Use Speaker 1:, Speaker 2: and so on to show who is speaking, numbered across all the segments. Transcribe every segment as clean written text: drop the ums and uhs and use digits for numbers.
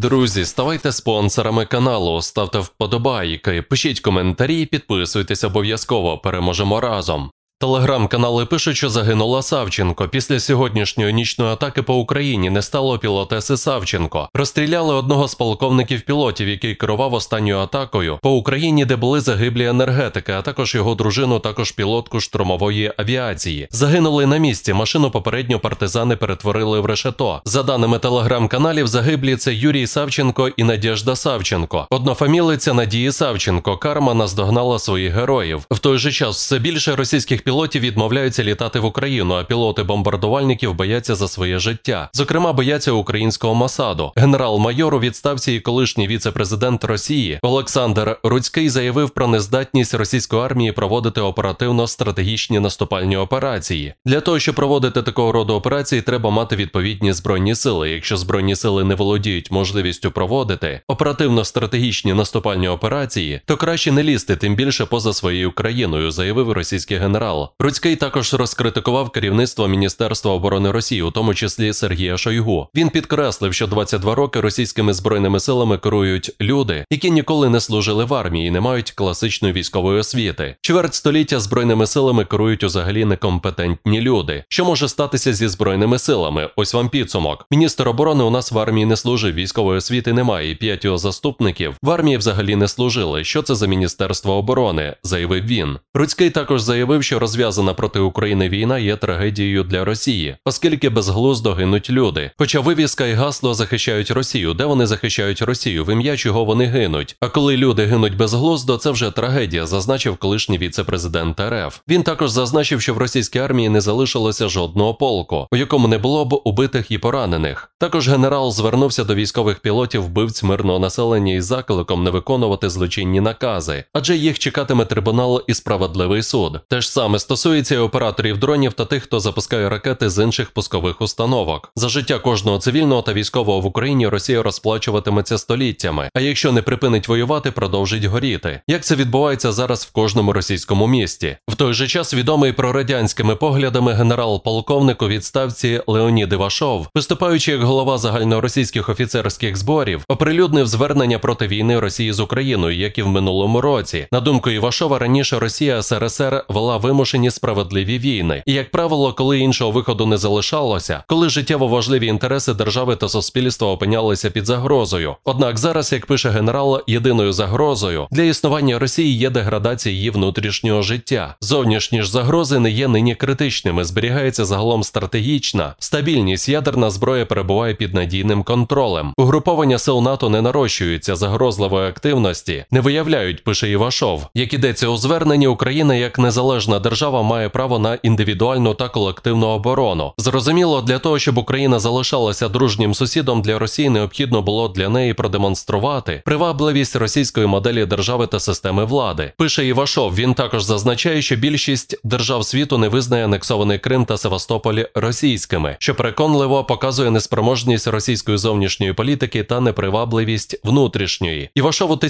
Speaker 1: Друзі, ставайте спонсорами каналу, ставте вподобайки, пишіть коментарі, підписуйтесь обов'язково, переможемо разом. Телеграм-канали пишуть, що загинула Савченко. Після сьогоднішньої нічної атаки по Україні не стало пілотеси Савченко. Розстріляли одного з полковників-пілотів, який керував останньою атакою по Україні, де були загиблі енергетики, а також його дружину, також пілотку штурмової авіації. Загинули на місці, машину попередньо партизани перетворили в решето. За даними телеграм-каналів, загиблі – це Юрій Савченко і Надєжда Савченко. Однофамілиця Надії Савченко. Карма наздогнала своїх героїв. В той же час все більше російських пілотів відмовляються літати в Україну, а пілоти бомбардувальників бояться за своє життя. Зокрема, бояться українського Мосаду. Генерал-майор у відставці і колишній віце-президент Росії Олександр Руцький заявив про нездатність російської армії проводити оперативно-стратегічні наступальні операції. Для того, щоб проводити такого роду операції, треба мати відповідні збройні сили. Якщо збройні сили не володіють можливістю проводити оперативно-стратегічні наступальні операції, то краще не лізти, тим більше поза своєю країною, заявив російський генерал. Руцький також розкритикував керівництво Міністерства оборони Росії, у тому числі Сергія Шойгу. Він підкреслив, що 22 роки російськими збройними силами керують люди, які ніколи не служили в армії і не мають класичної військової освіти. Чверть століття збройними силами керують взагалі некомпетентні люди. Що може статися зі збройними силами? Ось вам підсумок. Міністр оборони у нас в армії не служив, військової освіти немає, і 5 його заступників в армії взагалі не служили. Що це за Міністерство оборони? Заявив він. Руцький також заявив, що розв'язана проти України війна є трагедією для Росії, оскільки безглуздо гинуть люди. Хоча вивіска і гасло захищають Росію, де вони захищають Росію, в ім'я чого вони гинуть. А коли люди гинуть безглуздо, це вже трагедія, зазначив колишній віце-президент РФ. Він також зазначив, що в російській армії не залишилося жодного полку, у якому не було б убитих і поранених. Також генерал звернувся до військових пілотів-вбивць мирного населення із закликом не виконувати злочинні накази, адже їх чекатиме трибунал і справедливий суд. Те ж саме стосується і операторів дронів та тих, хто запускає ракети з інших пускових установок. За життя кожного цивільного та військового в Україні Росія розплачуватиметься століттями, а якщо не припинить воювати, продовжить горіти. Як це відбувається зараз в кожному російському місті. В той же час відомий прорадянськими поглядами генерал-полковник у відставці Леонід Івашов, виступаючи як голова загальноросійських офіцерських зборів, оприлюднив звернення проти війни Росії з Україною, як і в минулому році. На думку Івашова, раніше Росія СРСР вела вимушені справедливі війни. І, як правило, коли іншого виходу не залишалося, коли життєво важливі інтереси держави та суспільства опинялися під загрозою. Однак зараз, як пише генерал, єдиною загрозою для існування Росії є деградація її внутрішнього життя. Зовнішні ж загрози не є нині критичними, зберігається загалом стратегічна стабільність, ядерна зброя перебуває під надійним контролем. Угруповання сил НАТО не нарощуються, загрозливої активності не виявляють, пише Івашов. Як ідеться у зверненні, Україна як незалежна держава має право на індивідуальну та колективну оборону. Зрозуміло, для того, щоб Україна залишалася дружнім сусідом, для Росії необхідно було для неї продемонструвати привабливість російської моделі держави та системи влади. Пише Івашов. Він також зазначає, що більшість держав світу не визнає анексований Крим та Севастополь російськими, що переконливо показує неспроможність російської зовнішньої політики та непривабливість внутрішньої. Івашов у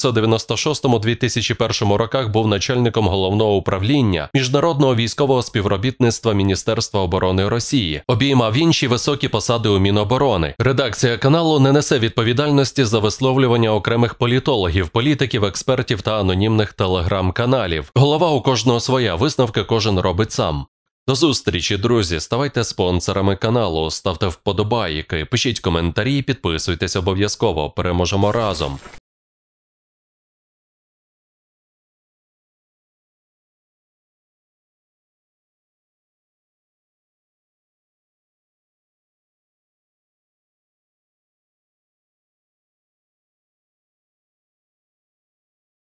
Speaker 1: 1996-2001 роках був начальником головного управління міжнародного військового співробітництва Міністерства оборони Росії. Обіймав інші високі посади у Міноборони. Редакція каналу не несе відповідальності за висловлювання окремих політологів, політиків, експертів та анонімних телеграм-каналів. Голова у кожного своя, висновки кожен робить сам. До зустрічі, друзі, ставайте спонсорами каналу, ставте вподобайки, пишіть коментарі, підписуйтесь обов'язково, переможемо разом.